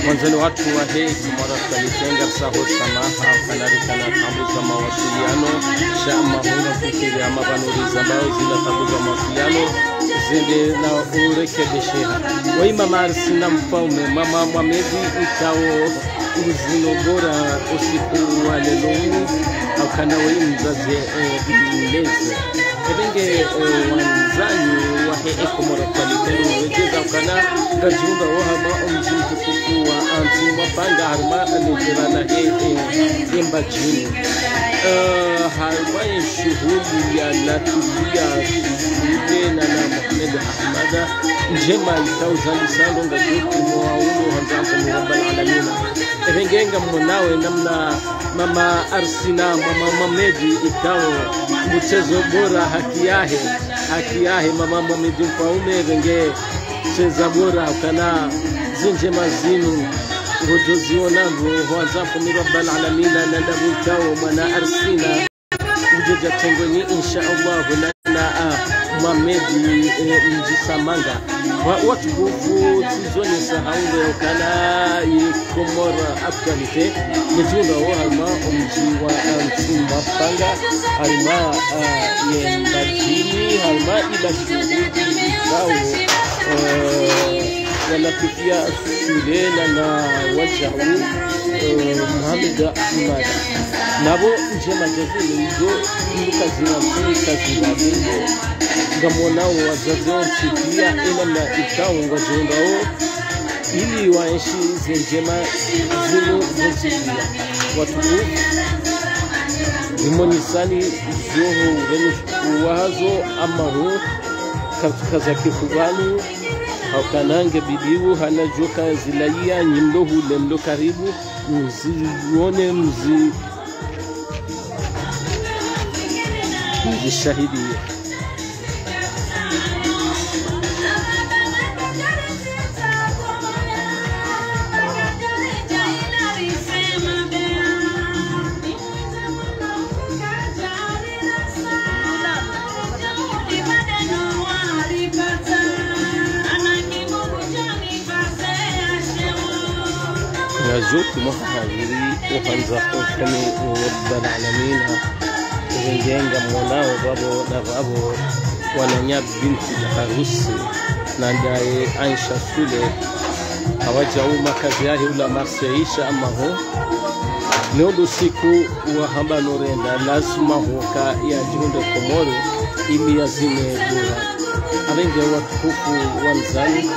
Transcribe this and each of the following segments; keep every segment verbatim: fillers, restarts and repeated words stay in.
Mwanzani watu wa hei kumara kalitenga saho samaha kanarika na tambu za mawasiliano shama huna kukiri ama banuri zambao zila tambu za mawasiliano zende na urekebesheha wa ima marisi na mfaume mama mwamezi ikao uzino bora usiku wa lelongu au kana wa imzaze ileze ebenge wanzani wa hei kumara kalitenga wejeza ukana gajiunga wahama omjimtu kuku wa anti mapanga harma alejirana hei imba jini harma shughuli ya natulia shule na na Mohamed Ahmada njema itauzali sando ngajoku mwaundo hanzako mwambal alamina evengenga mwonawe namna mama Arsina mama Mamedi ikao mchezo bora haki yahe haki yahe mama Mamedi mfaume evenge cheza bora ukana zinje mazinu hujoziona huanzapo mirabal alamina na ndabu chao mwana Arsina ujoja tengweni insha Allah na Mamedi mjisamanga watu kufu tizoni sahaundo ukana yikomora actualite nijunda wahama umji wa antumba panga harima yembajini harima ila shuhudi zao wanapifia shulena na wajahu Mohamed Ahmada nabo njema jazini hizo mbuka zinazuni kazi wabingo ngamonao wazazio msikia ina na ikao ngajundao ili waenshi zinjema zinu zinsikia watu imonisani zoho venye wazo ama hu katika za kifugani haukanange bidiu hanajoka zilaia nyimlo hulemlo karibu mzione mzi mzishahidi نجوك محاضري وخنزا قوكني ورب العالمين وجنجا مولا وبابو نبابو ونانيا بنت الحروسي نانداي عائشة سولي hawajauma makazi yake ula marseisha ama ho leo siku wa hamba norenda lazima hoka ya jiunde komoro ili yazime bora abenge watukufu wanzani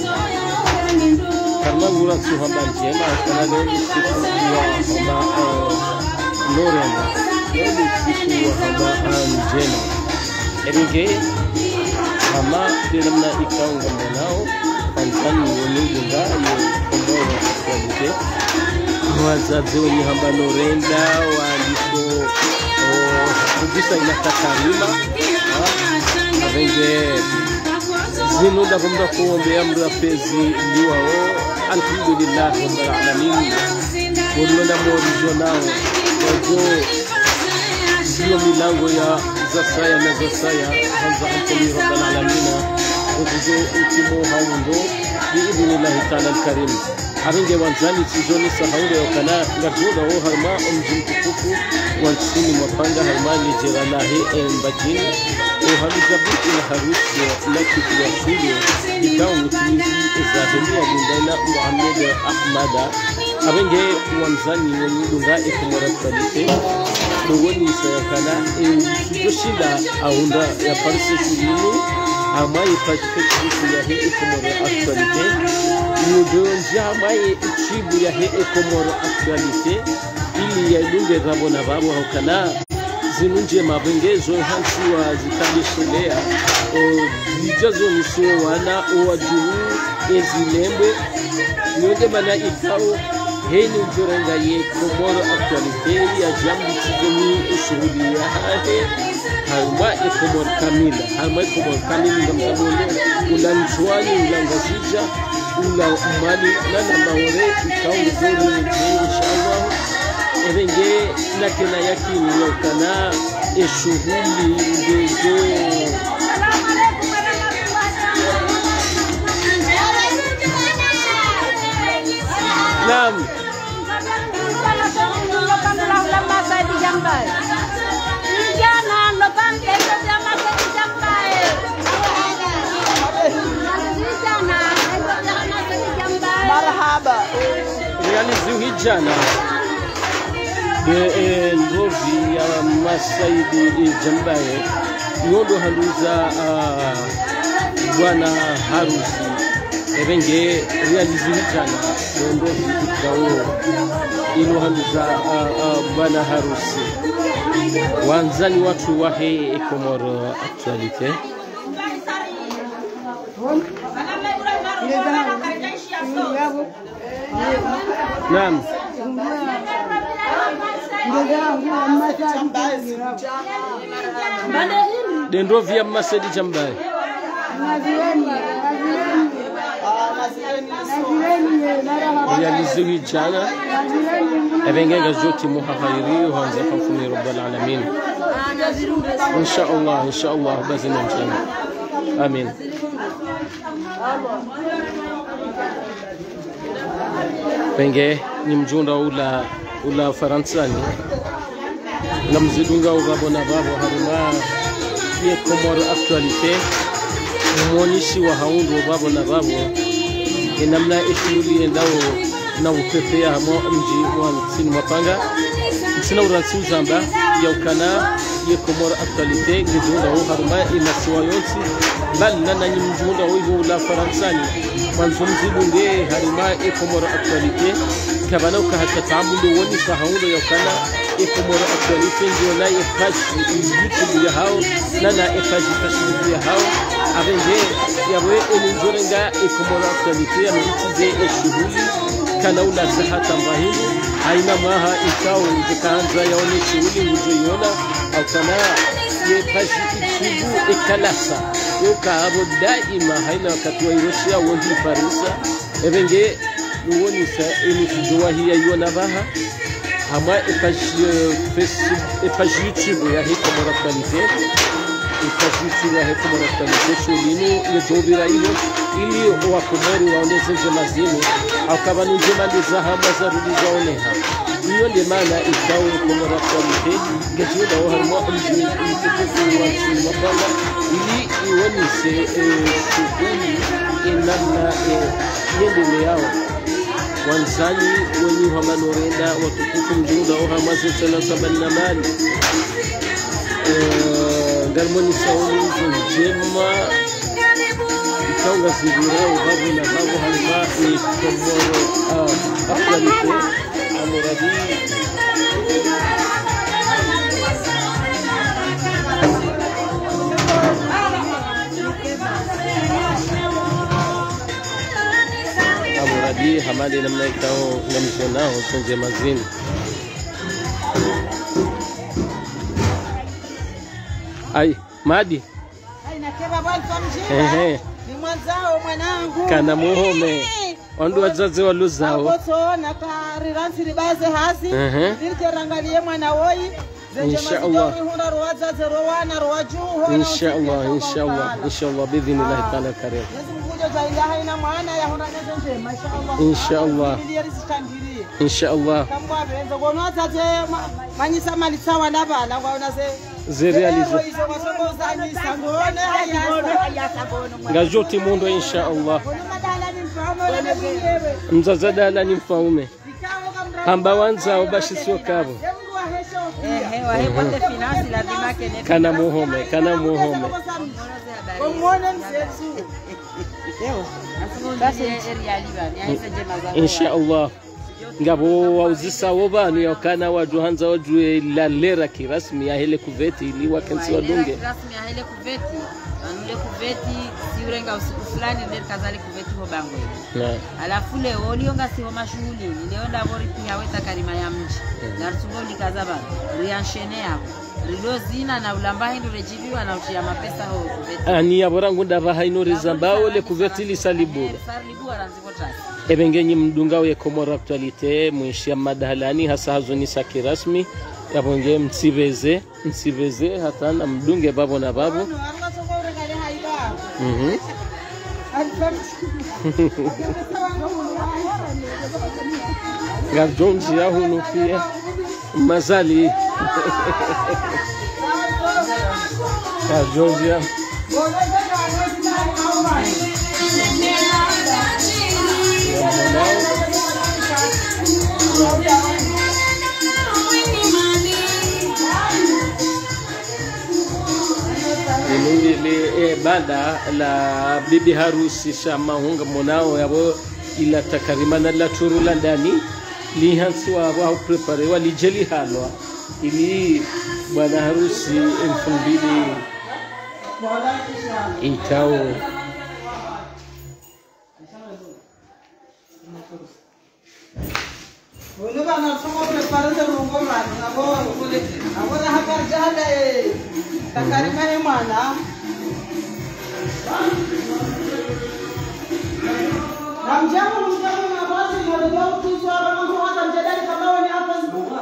kama gura suhamba njema kana leo siku wa hamba norenda leo siku wa hamba njema ebenge mama dinamna ikaunga mwanao Antani wenunga ye komoro kwalite wazazi wenye hamba norenda waliko kujisa inatakarima avenge zinu da kumda kuombea mrapezi liwao alhamdulillah rabbil alamin wala morijo nao wajo sio milango ya zasaya na zasaya hanza antani rabbil alamin وجو انتمو هاوندو باذن الله تعالى الكريم حرنجه وانزاني تيجوني سهوله وكنا نرجوده هرما ام جنتكوكو وانسيني مفانجا هرما لجرانا هي امباجين وهذا جبت الى هروس لكي يسولي يكاو متميزي الزاهرية من دينا محمد احمد حرنجه وانزاني ونيدونغا اكمرتاليتي نوني سيكنا يجوشيدا اوندا يفرسي شولينو amai patiketi ya hii komoro actualite nudonja amai ichibu ya hii komoro actualite ili ya lunge rabo na babo haukana zinunje mabengezo hansiwa zikabishelea zijazo nisuo wana uwajuu ezilembe nyonde mana ikao heni ujorenga ye komoro actualite ya jambu tizemi ushuhudi ya hae harma ikomor kamila harma ikomor kamila ngamtabole ulanchwani ulangazija ula umali nana maore ikaungu zoni inshallah evenge nakena yakini yokana eshughuli ndezo Naam. Marhaba. Realiziu hijana de ndovi ya Masaidi Jambaye yodo haluza bwana harusi ebenge realiziu hijana ndovi kutao ilo haluza bwana harusi wanzani watu wahe Komoro actualite. Naam. Dendro via Masaidi Jambaye. Realiziwi jana ebengenga zoti muhafairi wanza kufuni rabbal alamin. Insha Allah, insha Allah bazina mchana. Amin. Penge ni mjunda ula ula Faransani na mzidunga ubabo na babo haruma ye Komoro actualite mwonishi wa haundu ubabo na babo inamna ishuli endao na upepea mo mji wa sini mapanga sina uransi uzamba ya ukana ye Komoro actualite mjunda wa haruma inasiwa yonsi bali nana ni mjunda wa ula Faransani manzo mzidunge harima ye Komoro actualite kabana ukahata taamulu woni sahaundo ya ukana ye Komoro actualite ndio na ye page YouTube ya hao nana ye page Facebook ya hao avenge yawe elinzorenga ye Komoro actualite ya mitize e shughuli kana ula zahata mbahini haina maha ikao zikaanza yaone shughuli uzoiona au kana ye page YouTube ekalasa yoka abo daima haina wakati wa Russia wondi Farisa evenge nuoni sa ini kujoa hiya yona baha ama epage Facebook epage YouTube ya he Komoro actualite epage YouTube ya he Komoro actualite shulino yedobira hiyo ili wa Komoro waoneze mazini akaba nje mandiza hama za rudi zaoneha hiyo ndio maana ikao Komoro actualite ngejuda wa harmo mji mtukufu wa nchi mapanga ili iwonise shughuli inamna yendele yao wanzani wenye hamanorenda watukufu mjuda wa hamaze tena sabani na mali ngarmoni sauni njema ikaunga zibira ubabu na babu halima ni Komoro actualite amuradi amuradi hamadi namna ikao namjonao sonje mazini ai madi Ai nakeba bwana ehe ni mwanzao mwanangu kana muhome wandu wazazi waluzao ngotona ka riransi ribaze hasi ndiriterangalie mwana woi inshallah ruwazaze rowana ruwajuho inshallah inshallah inshallah باذن taala karim haina maana ya hona neze mashallah inshallah inshallah kamba benza gonoza je manyisa mali sawa labala kwaona se zirealize ngajoti mundo inshallah mzazadala ni mfaume hamba wanzao bashisiwa kabo ehe wahe wote finance lazima kene kana muhome kana muhome muone msesu leo basi area libani aisa jema za inshallah ngabo wauzisa wobani yakana wajuhanza wajue la lera kirasmi ya hele kuveti ili wakensi wadunge rasmi ya hele kuveti anule kuveti siurenga usiku fulani ndio kazali kuveti ho bango na alafu leo olionga siho mashughuli leo ndabori pia weta karima ya mji na tungoli kazaba rianshene hapo rilo zina na ulamba hindu rejibiwa na utia mapesa ho kuveti ani yaborangu ndaba haino rizambao le kuveti lisalibu sarlibu aranziko tasi ebengenyi mdunga we Komoro actualite mwishia madahalani hasa hazoni saki rasmi yabonge msibeze msibeze hata na mdunge babo na babo mhm Garjonzi ya hunu pia mazali Garjonzi ya ile banda la bibi harusi shama hunga monao yabo ila takarimana la turula ndani li hansi wa wa prepare wali jeli halwa ili bwana harusi elfu mbili ikao Wala ba na somo prepare sa rungo man abo abo na hakar jala e takarimane mana Namjamu mshikamu na basi ndio tuswara mambo hata mjadala kama wani hapa siku.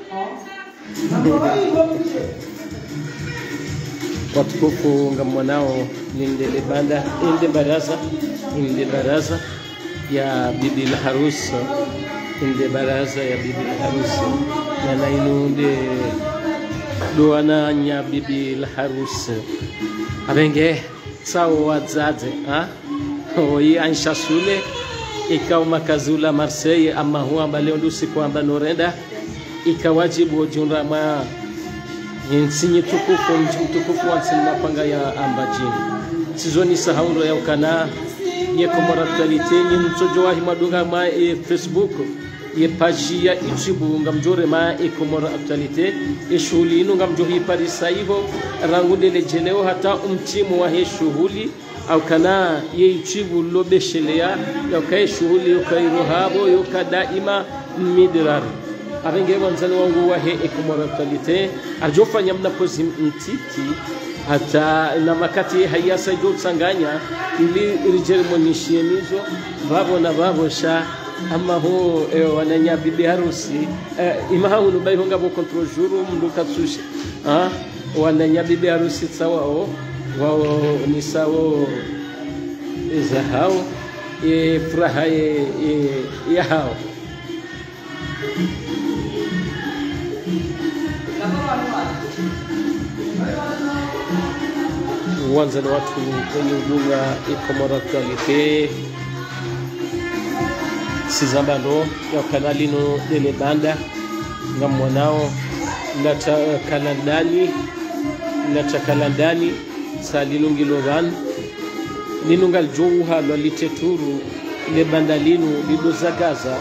Watukufu ngamwanao nindele banda inde baraza inde baraza ya bibi la harusi inde baraza ya bibi la harusi na nainunde doana nya bibi la harusi abenge sawa wazaze ha Oyi Aisha Sule ikawa makazula Marseille ama huwa leo ndusi kwamba norenda ikawajibu junra ma nsinyi tukufu mtukufu wa sinma panga ya ambajini sizoni sahaundo ya ukana ye komora actualite ni mtojo wa himadunga ma e Facebook ye page ya YouTube ngamjore ma e komora actualite e shughuli ino ngamjohi parisa hivyo rangude lejeleo hata umtimu wa he shughuli au kana ye YouTube lobeshelea yokae shughuli yokae rohabo yokadaima midrar abenge wanzani wangu wa he ekomora actualite arjofanya mnapozi mtiti hata na makati hayasa jo tsanganya ili rijeri monishimizo babo na babo sha ama ho e, wananya bibi harusi e, imahu nubai honga bo control juru mduka tsushi ah wananya bibi harusi tsawao wao ni sawo izahao e furaha e, e ya hao wanza na watu kwenye huduma ikomora actualite sizambano ya kanali no dele banda ngamwanao lata kalandani lata kalandani salilungi lovan ninungal jouha lo liteturu ile banda linu lidozagaza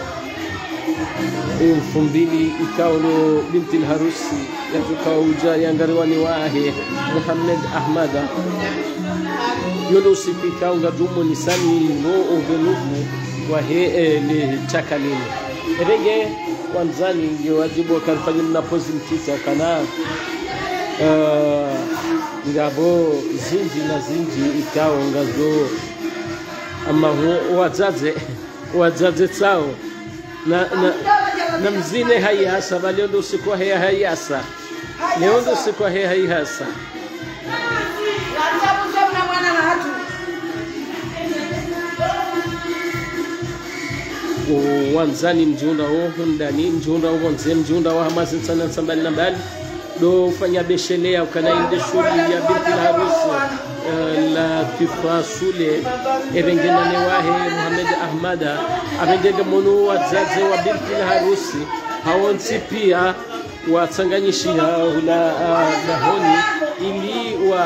elfu mbili ikaulo binti harusi yatukauja yangarwani wahe Muhammad Ahmada yono siku ikaunga dumo nisani no ovenufu wa he le chakalini rege wanzani ndio wajibu karfanya mnapozi mtita kana uh, ngabo zinji na zinji ikao ngazo ama wazaze wazaze sao na na na mzine hayasa bali ndo siku haya hayasa leo ndo siku haya hayasa wanzani mjunda ho ndani mjunda ho nze mjunda wa hamasi sana sambali na mbali do fanya beshelea ukana inde shuli ya binti harusi uh, la tifa Sule erengena ne wahe Muhammad Ahmada abengega monu wazaze wa binti harusi hawonsi pia watsanganyishia ula uh, dahoni ili wa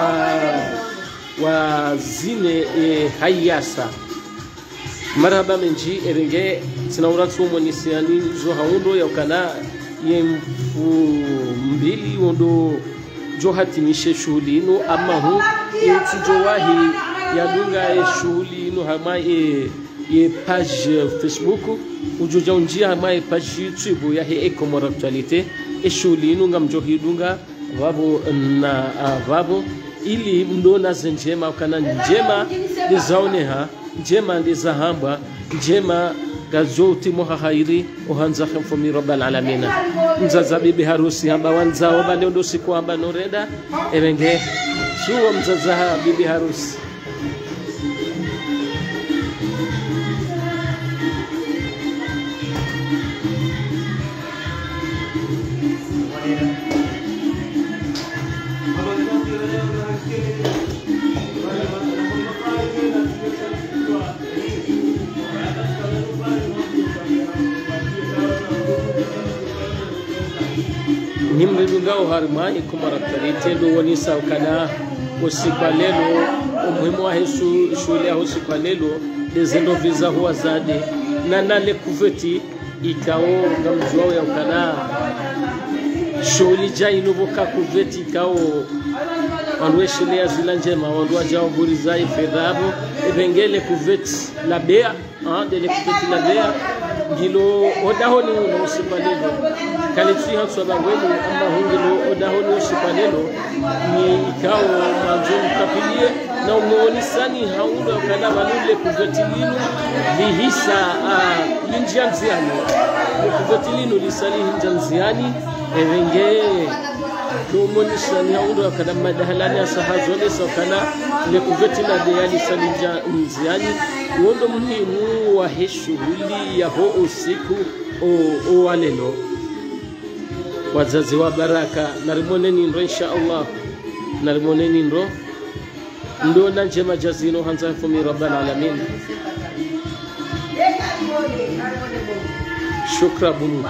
wa zine e, hayasa marhaba menji erenge tinauratu monisiani zo haundo ya ukana ye mbili wondo jo hatimishe shughuli ino ama hu utijo wahi yadunga e shughuli ino hama e ye page Facebook ujoja unjia hama e page YouTube ya he ekomora actualite e shughuli ino ngamjo hidunga vabo na uh, vabo ili mdona zenjema ukana njema dizaoneha njema ndizahamba njema gazoti moha khairi uhanza khumfumi rabbal alamin mzaza bibi harusi hamba wanza wabale ndo siku hamba norenda evenge shuwa mzaza bibi harusi nimridungao harmai kumarakalite do woni saukana usiku lelo umuhimu wa Yesu shule ya usiku lelo dezendo visa huwa zade na nale kuveti ikao ngamjwao ya ukana shuli jai nuboka kuveti ikao wanduwe shule ya zila njema wanduwa jao burizai fedhabo ebengele kuveti labea dele kuveti labea gilo odahoni uno usiku lelo kalitui hansu bangwenu amba hungilo odahoni usiku lelo ni ikao manzoni kapilie na umeonisani haundo kana balule kuvetilinu lihisa uh, linjanziani kuvetilinu lisali hinjanziani evenge kumonisani haundo kana madahalani asahazole sokana le kuvetila de yali salinjanziani uondo muhimu wa shughuli ya ho usiku o, o alelo wazazi wa baraka narimoneni ndo insha Allah narimoneni ndo ndo na njema jazino hanza fumi rabbal alamin shukra bunu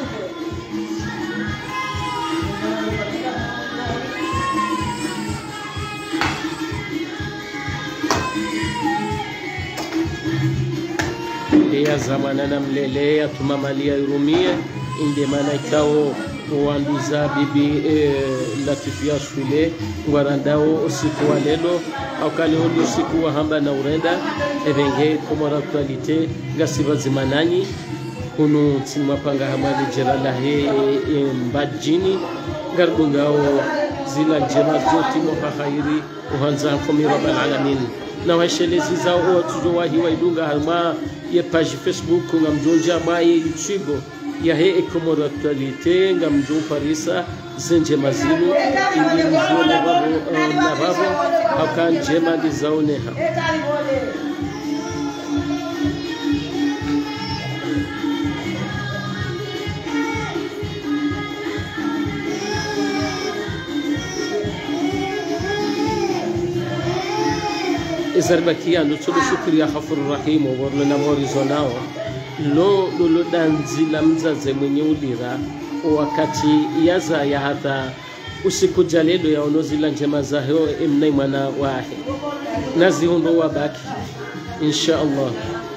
ya zamana na mlele ya tumamalia irumie inde mana ikao wanduza bibi e, latifia shule ngwarandao usiku wa lelo au kale hodi usiku wa hamba na urenda evenge komora actualite gasiba zimanani kunu timapanga hamali jerala he e, mbajini garbungao zila jema joti moka khairi uhanza komi rabbal alamin na washelezi zao watuzo wahi waidunga harma ye page Facebook ngamjonja mai YouTube ya he ekomoro actualite ngamjo parisa zenje mazinu ili mzio na babo na babo hakan jema dizaoneha izarbakia nutulu shukri ya Ghafurur Rahim wa na morizonao lo lo danzila mzaze mwenye ulira wakati yaza ya hata usiku jalelo ya onozila njema zaheo emnai mwana wahe nazi hondo wabaki insha Allah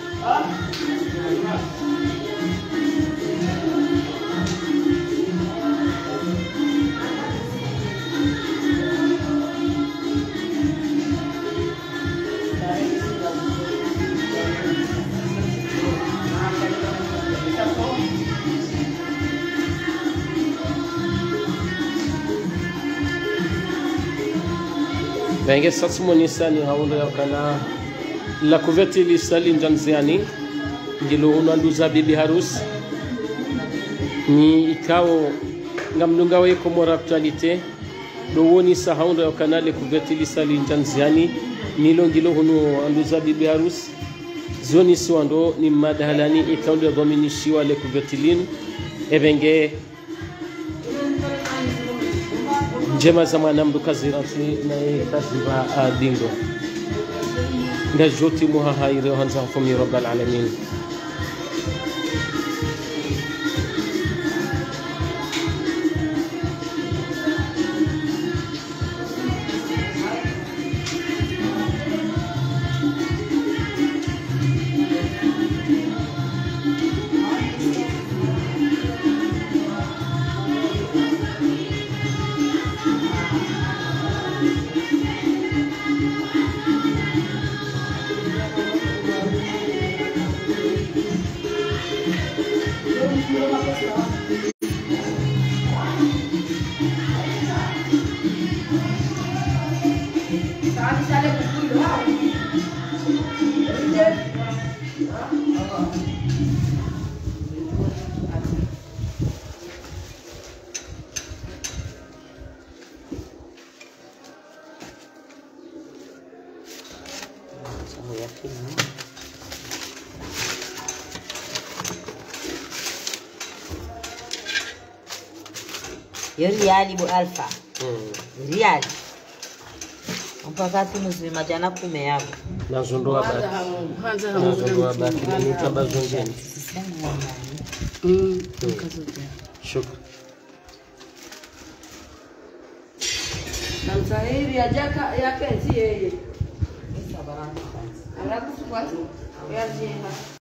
Benge satsumonisa ni haundo ya kana la kuveti li sali njanziani ngilo unanduza bibi harusi ni ikao ngamnunga we komora actualite do woni sa haundo ya kana le kuveti li sali njanziani nilo ngilo hunu anduza bibi harusi zoni swando ni madahalani ikao ya dominishiwa le kuvetilin ebenge njema zamana mduka zirati na kaziba dingo ngajoti muha haire hanza fumi rabbal alamin Riali bu alfa mm. Riali mpaka tunuzima jana kume yako nazondoa baki kwanza nazondoa baki ni tabazongeni mm shukran na msahiri ajaka yake si yeye. Alafu kwa hiyo